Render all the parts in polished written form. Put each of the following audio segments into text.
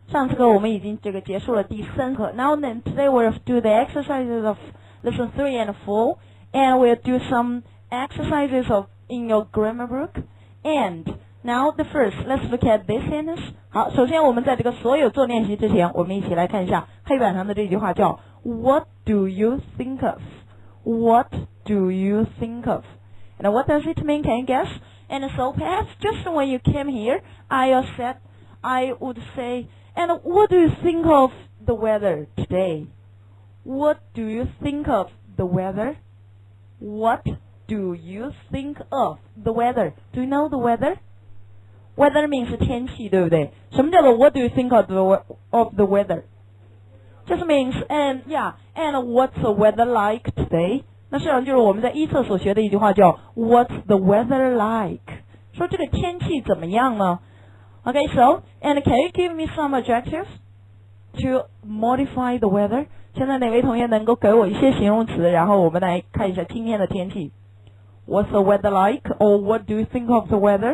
上次课我们已经这个结束了第3课。Now then, today we'll do the exercises of lesson 3 and 4, and we'll do some exercises of in your grammar book. And now the first, let's look at this sentence. 好，首先我们在这个所有做练习之前，我们一起来看一下黑板上的这句话，叫 What do you think of? What do you think of? And what does it mean? Can you guess? And so perhaps just when you came here, I would say, and what do you think of the weather today? What do you think of the weather? What do you think of the weather? Do you know the weather? Weather means 天气，对不对？什么叫做 What do you think of the weather? Just means and what's the weather like today? 那实际上就是我们在一册所学的一句话，叫 What's the weather like? 说这个天气怎么样呢？Okay, so, and can you give me some adjectives to modify the weather? 现在哪位同学能够给我一些形容词，然后我们来看一下今天的天气。What's the weather like? Or what do you think of the weather?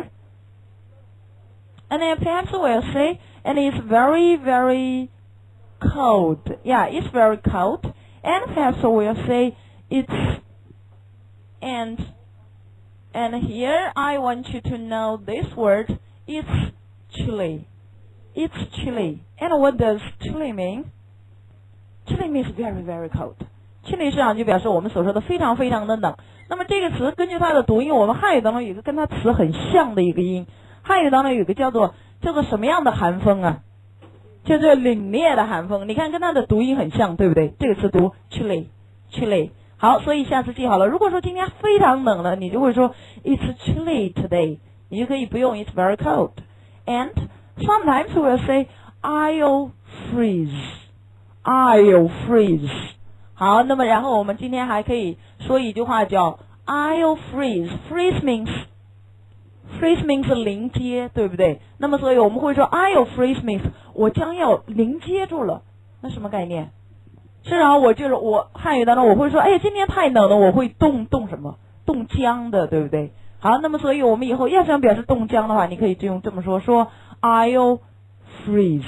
And then perhaps we'll say, and it's very, very cold. Yeah, it's very cold. And perhaps we'll say, it's, and here I want you to know this word, it's chilly. It's chilly. And what does chilly mean? Chilly means very, very cold. Chilly 实际上就表示我们所说的非常非常的冷。那么这个词根据它的读音，我们汉语当中有一个跟它词很像的一个音。汉语当中有一个叫做什么样的寒风啊？叫做凛冽的寒风。你看跟它的读音很像，对不对？这个词读 chilly。好，所以下次记好了。如果说今天非常冷了，你就会说 It's chilly today。你就可以不用 It's very cold。And sometimes we'll say I'll freeze. 好，那么然后我们今天还可以说一句话叫 I'll freeze. Freeze means 临接，对不对？那么所以我们会说 I'll freeze means 我将要临接住了。那什么概念？是啊，我汉语当中我会说，哎呀，今天太冷了，我会冻什么？冻僵的，对不对？好，那么所以我们以后要想表示冻僵的话，你可以就用这么说 I'll freeze.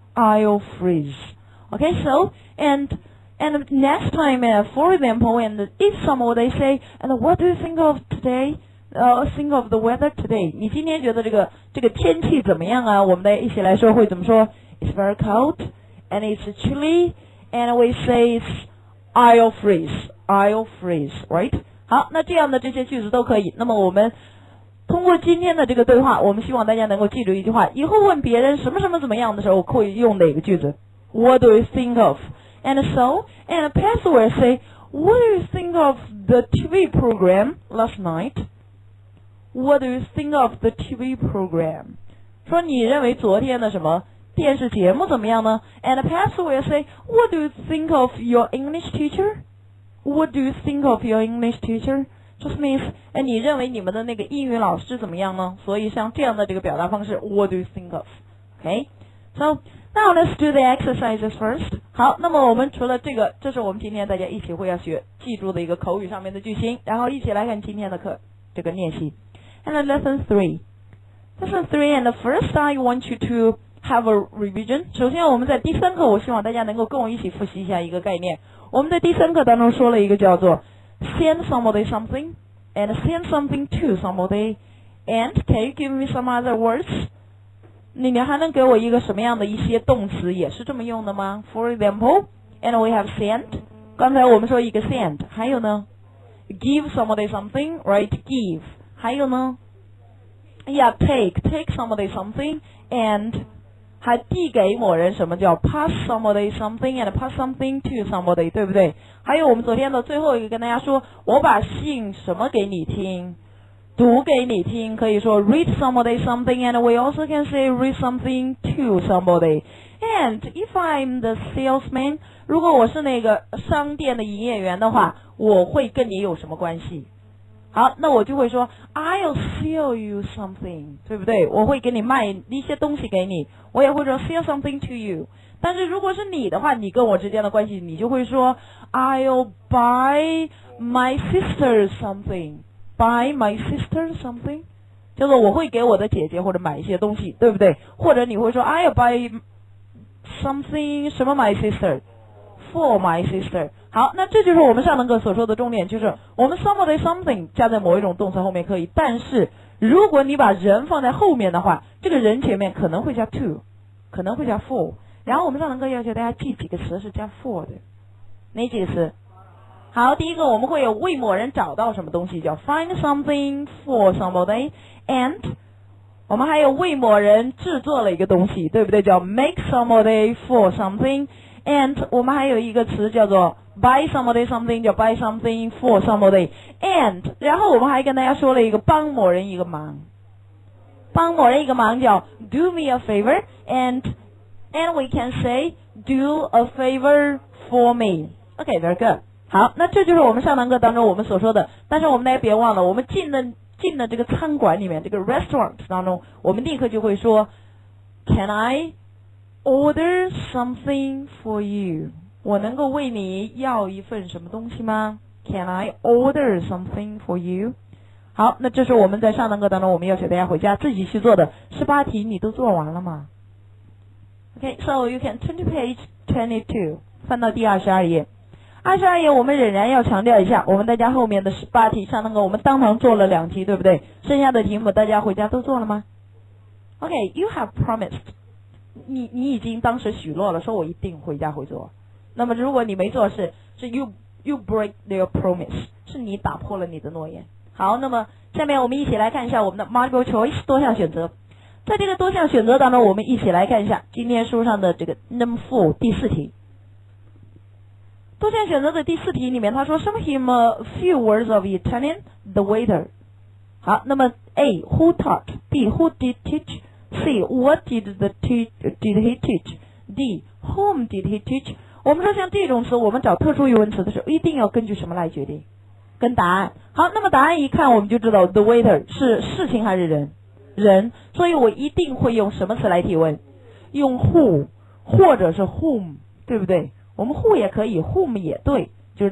Okay, so and next time, for example, and if somebody say, and what do you think of today? Think of the weather today. 你今天觉得这个天气怎么样啊？我们再一起来说会怎么说 ？It's very cold, and it's chilly, and we say I'll freeze, right? 好，那这样的这些句子都可以。那么我们通过今天的这个对话，我们希望大家能够记住一句话：以后问别人什么什么怎么样的时候，会用哪个句子 ？What do you think of? And so, and Pat will say, What do you think of the TV program last night? What do you think of the TV program? 说你认为昨天的什么电视节目怎么样呢 ？And Pat will say, What do you think of your English teacher? What do you think of your English teacher? Just means, 你认为你们的那个英语老师怎么样呢？所以像这样的这个表达方式 ，What do you think of? Okay, so now let's do the exercises first. 好，那么我们除了这个，这是我们今天大家一起会要记住的一个口语上面的句型，然后一起来看今天的这个练习。And then lesson 3, and first I want you to have a revision. 首先我们在第3课，我希望大家能够跟我一起复习一下一个概念。我们在第3课当中说了一个叫做 send somebody something and send something to somebody. And can you give me some other words? 你还能给我一个什么样的一些动词也是这么用的吗 ？For example, and we have send. 刚才我们说一个 send， 还有呢 give somebody something, right? Give. 还有呢 ，yeah, take somebody something and 还递给某人什么叫 pass somebody something and pass something to somebody， 对不对？还有我们昨天的最后一个跟大家说，我把信什么给你听，读给你听，可以说 read somebody something and we also can say read something to somebody. And if I'm the salesman， 如果我是那个商店的营业员的话，我会跟你有什么关系？好，那我就会说 I'll sell you something， 对不对？我会给你卖一些东西给你，我也会说 sell something to you。但是如果是你的话，你跟我之间的关系，你就会说 I'll buy my sister something，buy my sister something， 叫做我会给我的姐姐或者买一些东西，对不对？或者你会说 I'll buy something 什么 my sister for my sister。好，那这就是我们上堂课所说的重点，就是我们 somebody something 加在某一种动词后面可以，但是如果你把人放在后面的话，这个人前面可能会加 to， 可能会加 for。然后我们上堂课要求大家记几个词是加 for 的，哪几个词？好，第一个我们会有为某人找到什么东西，叫 find something for somebody，and 我们还有为某人制作了一个东西，对不对？叫 make somebody for something，and 我们还有一个词叫做 buy somebody something， 叫 buy something for somebody，and 然后我们还跟大家说了一个帮某人一个忙，帮某人一个忙叫 do me a favor，and we can say do a favor for me。OK， very good。好，那这就是我们上堂课当中我们所说的，但是我们大家别忘了，我们进了这个餐馆里面，这个 restaurant 当中，我们立刻就会说 Can I order something for you？ 我能够为你要一份什么东西吗？ Can I order something for you？ 好，那这是我们在上堂课当中我们要求大家回家自己去做的18题，你都做完了吗？ Okay, so you can turn to page 22， 翻到第22页。22页我们仍然要强调一下，我们大家后面的18题上堂课我们当堂做了2题，对不对？剩下的题目大家回家都做了吗？ Okay, you have promised， 你已经当时许诺了，说我一定回家会做。那么如果你没做是 you break your promise， 是你打破了你的诺言。好，那么下面我们一起来看一下我们的 multiple choice 多项选择。在这个多项选择当中，我们一起来看一下今天书上的这个 number 4第4题。多项选择的第4题里面，他说 show him a few words of Italian, the waiter。 好，那么 A who taught， B who did teach， C what did he teach， D whom did he teach。 我们说像这种词，我们找特殊疑问词的时候，一定要根据什么来决定？跟答案。好，那么答案一看我们就知道 the waiter 是事情还是人？人，所以我一定会用什么词来提问？用 who 或者是 whom， 对不对？我们 who 也可以 whom 也对，就是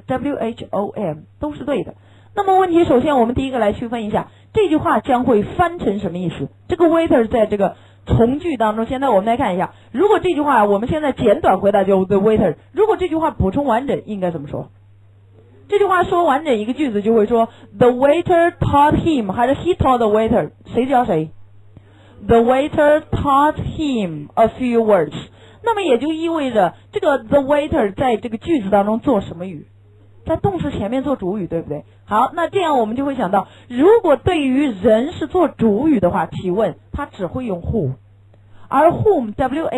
whom 都是对的。那么问题首先我们第一个来区分一下，这句话将会翻成什么意思？这个 waiter 在这个从句当中，现在我们来看一下，如果这句话我们现在简短回答就 the waiter， 如果这句话补充完整应该怎么说？这句话说完整一个句子就会说 the waiter taught him， 还是 he taught the waiter， 谁教谁？ The waiter taught him a few words。 那么也就意味着这个 the waiter 在这个句子当中做什么语？在动词前面做主语，对不对？好，那这样我们就会想到，如果对于人是做主语的话，提问他只会用 who， 而 whom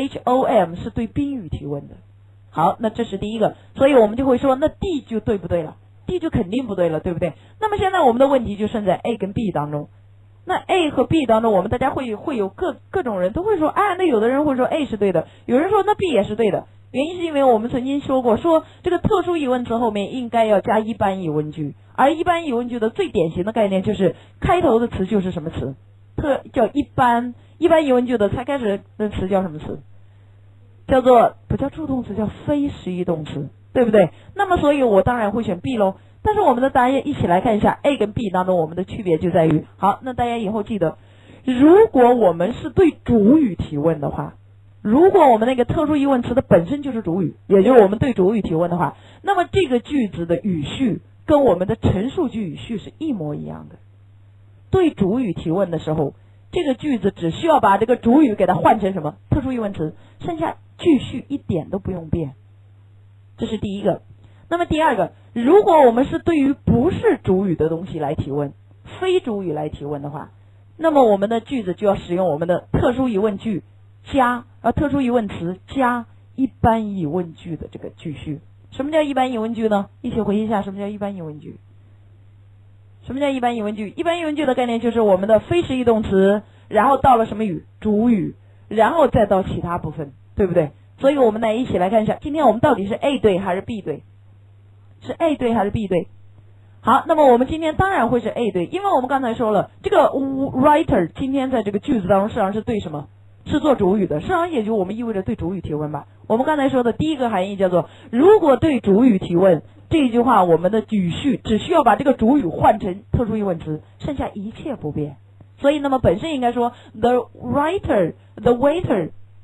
whom 是对宾语提问的。好，那这是第一个，所以我们就会说那 D 就对不对了？ D 就肯定不对了，对不对？那么现在我们的问题就剩在 A 跟 B 当中。那 A 和 B 当中，我们大家会有各种人都会说，啊，那有的人会说 A 是对的，有人说那 B 也是对的。原因是因为我们曾经说过，说这个特殊疑问词后面应该要加一般疑问句，而一般疑问句的最典型的概念就是开头的词就是什么词？叫一般疑问句的才开始的词叫什么词？叫做不叫助动词，叫非实义动词，对不对？那么所以我当然会选 B 咯。但是我们的答案一起来看一下 A 跟 B 当中我们的区别就在于，好，那大家以后记得，如果我们是对主语提问的话，如果我们那个特殊疑问词的本身就是主语，也就是我们对主语提问的话，那么这个句子的语序跟我们的陈述句语序是一模一样的。对主语提问的时候，这个句子只需要把这个主语给它换成什么？特殊疑问词，剩下句序一点都不用变。这是第一个。那么第二个，如果我们是对于不是主语的东西来提问，非主语来提问的话，那么我们的句子就要使用我们的特殊疑问句加特殊疑问词加一般疑问句的这个句序。什么叫一般疑问句呢？一起回忆一下什么叫一般疑问句。什么叫一般疑问句？一般疑问句的概念就是我们的非实义动词，然后到了什么语？主语，然后再到其他部分，对不对？所以我们来一起来看一下，今天我们到底是 A 对还是 B 对？是 A 对还是 B 对？好，那么我们今天当然会是 A 对，因为我们刚才说了，这个 writer 今天在这个句子当中实际上是对什么？是做主语的，实际上也就我们意味着对主语提问吧。我们刚才说的第一个含义叫做，如果对主语提问，这句话我们的语序只需要把这个主语换成特殊疑问词，剩下一切不变。所以那么本身应该说 the waiter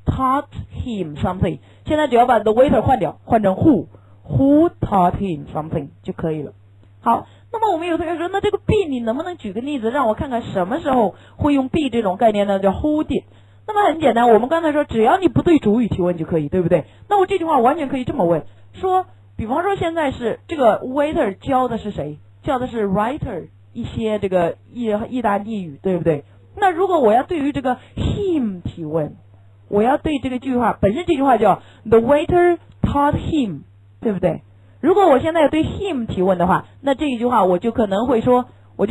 taught him something。现在只要把 the waiter 换掉，换成 who taught him something 就可以了。好，那么我们有同学说，那这个 be 你能不能举个例子，让我看看什么时候会用 be 这种概念呢？叫 who did。那么很简单，我们刚才说，只要你不对主语提问就可以，对不对？那我这句话完全可以这么问，说，比方说现在是这个 waiter 教的是谁？教的是 writer 一些这个意大利语，对不对？那如果我要对于这个 him 提问，我要对这个句话本身这句话叫 the waiter taught him， 对不对？如果我现在要对 him 提问的话，那这一句话我就可能说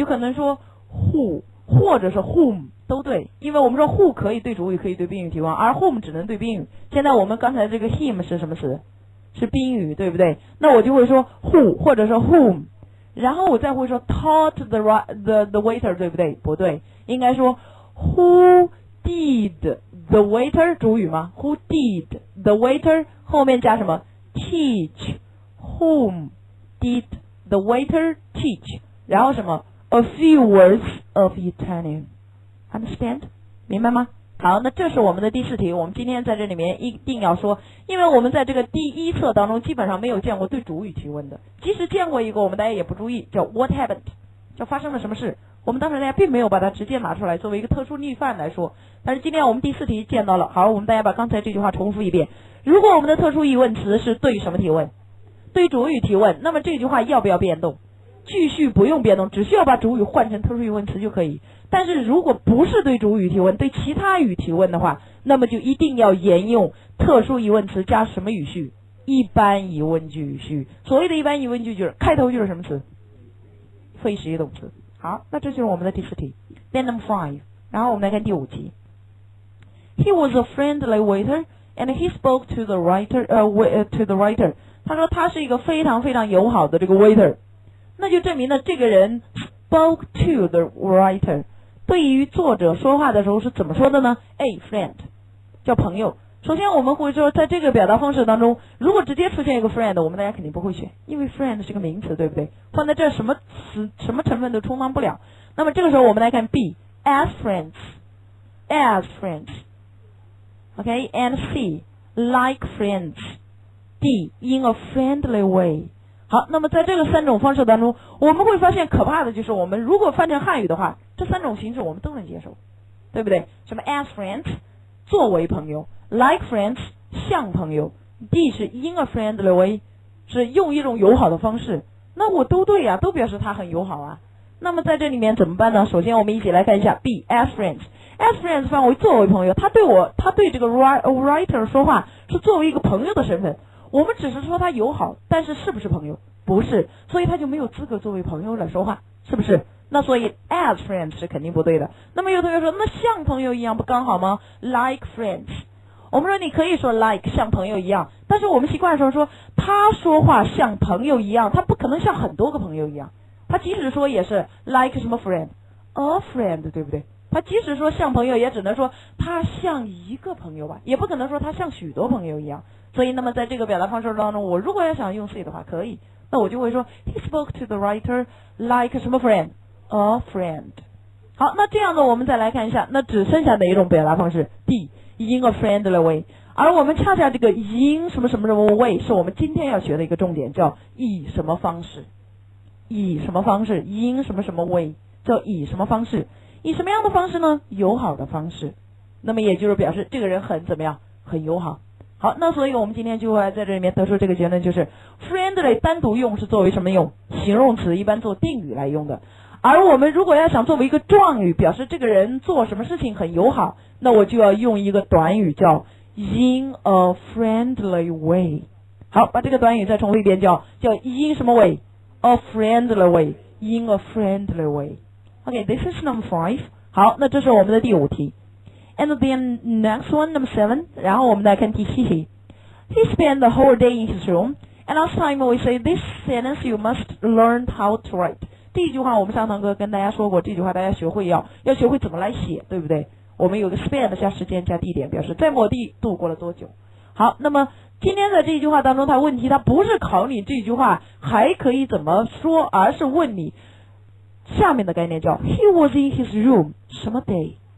who 或者是 whom 都对，因为我们说 who 可以对主语可以对宾语提问，而 whom 只能对宾语。现在我们刚才这个 him 是什么词？是宾语，对不对？那我就会说 who 或者是 whom， 然后我再会说 taught the waiter， 对不对？不对，应该说 who did the waiter 主语吗？ Who did the waiter 后面加什么 teach。Whom did the waiter teach？ 然后什么 ？A few words of Italian。Understand？ 明白吗？好，那这是我们的第4题。我们今天在这里面一定要说，因为我们在这个第1册当中基本上没有见过对主语提问的，即使见过一个，我们大家也不注意，叫 What happened？ 叫发生了什么事。我们当时大家并没有把它直接拿出来作为一个特殊例范来说，但是今天我们第4题见到了。好，我们大家把刚才这句话重复一遍。如果我们的特殊疑问词是对什么提问？对主语提问，那么这句话要不要变动？句序不用变动，只需要把主语换成特殊疑问词就可以。但是如果不是对主语提问，对其他语提问的话，那么就一定要沿用特殊疑问词加什么语序？一般疑问句语序。所谓的一般疑问句就是开头就是什么词？非实义动词。好，那这就是我们的第4题。Then number 5， 然后我们来看第5题。He was a friendly waiter and he spoke to the writer。他说他是一个非常非常友好的这个 waiter， 那就证明了这个人 spoke to the writer， 对于作者说话的时候是怎么说的呢？ A friend 叫朋友。首先我们会说，在这个表达方式当中，如果直接出现一个 friend， 我们大家肯定不会选，因为 friend 是个名词，对不对？放在这什么词什么成分都充当不了。那么这个时候我们来看 B as friends OK and C like friends，D in a friendly way。 好，那么在这个3种方式当中，我们会发现可怕的就是我们如果翻成汉语的话，这3种形式我们都能接受，对不对？什么 as friends 作为朋友， like friends 像朋友， D 是 in a friendly way 是用一种友好的方式。那我都对啊，都表示他很友好啊。那么在这里面怎么办呢？首先我们一起来看一下 B as friends。 as friends 范围作为朋友，他对这个 writer 说话是作为一个朋友的身份，我们只是说他友好，但是是不是朋友？不是，所以他就没有资格作为朋友来说话，是不是？那所以 as friends 是肯定不对的。那么有同学说，那像朋友一样不刚好吗？ like friends， 我们说你可以说 like 像朋友一样，但是我们习惯说他说话像朋友一样，他不可能像很多个朋友一样，他即使说也是 like 什么 friend a friend， 对不对？他即使说像朋友，也只能说他像一个朋友吧，也不可能说他像许多朋友一样。所以那么在这个表达方式当中，我如果要想用 C 的话可以，那我就会说 He spoke to the writer like 什么 friend a friend。 好，那这样呢我们再来看一下，那只剩下哪一种表达方式？ D in a friendly way。 而我们恰恰这个 in 什么什么什么 way 是我们今天要学的一个重点，叫以什么方式，以什么方式 in 什么什么 way 叫以什么方式，以什么样的方式呢？友好的方式。那么也就是表示这个人很怎么样？很友好。好，那所以我们今天就会在这里面得出这个结论，就是 friendly 单独用是作为什么用？形容词，一般做定语来用的。而我们如果要想作为一个状语，表示这个人做什么事情很友好，那我就要用一个短语叫 in a friendly way。 好，把这个短语再重复一遍，叫 in 什么 way？ a friendly way， in a friendly way。 OK, this is number 5。 好，那这是我们的第5题。And then next one, number 7， 然后我们来看第7题。He spent the whole day in his room, and last time we say this sentence you must learn how to write。 这句话我们上堂课跟大家说过，这句话大家学会要学会怎么来写，对不对？我们有个 spend 加时间加地点，表示在某地度过了多久。好，那么今天在这句话当中，它问题它不是考你这句话还可以怎么说，而是问你下面的概念叫 He was in his room 什么 day。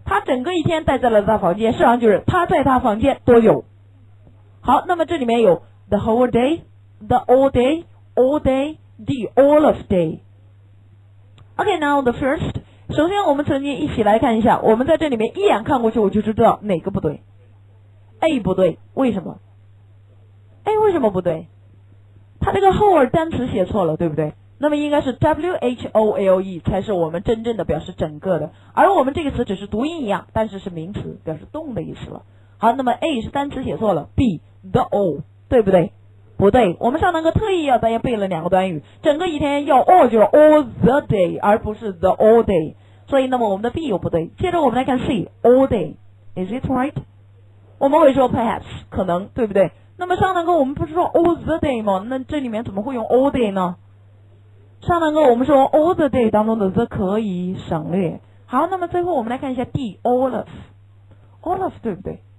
他整个一天待在了他房间，实际上就是他在他房间多久。好，那么这里面有 the whole day、the all day、all day、the all of day。OK, now the first， 首先我们曾经一起来看一下，我们在这里面一眼看过去我就知道哪个不对。A 不对，为什么 ？A 为什么不对？它这个 whole 单词写错了，对不对？那么应该是 whole 才是我们真正的表示整个的，而我们这个词只是读音一样，但是是名词，表示动的意思了。好，那么 A 是单词写错了 ，B the all 对不对？不对，我们上堂课特意要大家背了两个短语，整个一天要 all 就是 all the day， 而不是 the all day， 所以那么我们的 B 又不对。接着我们来看 C all day，is it right？ 我们会说 perhaps 可能，对不对？那么上堂课我们不是说 all the day 吗？那这里面怎么会用 all day 呢？上堂课我们说 all the day 当中的 the 可以省略。好，那么最后我们来看一下 D all of 对不对？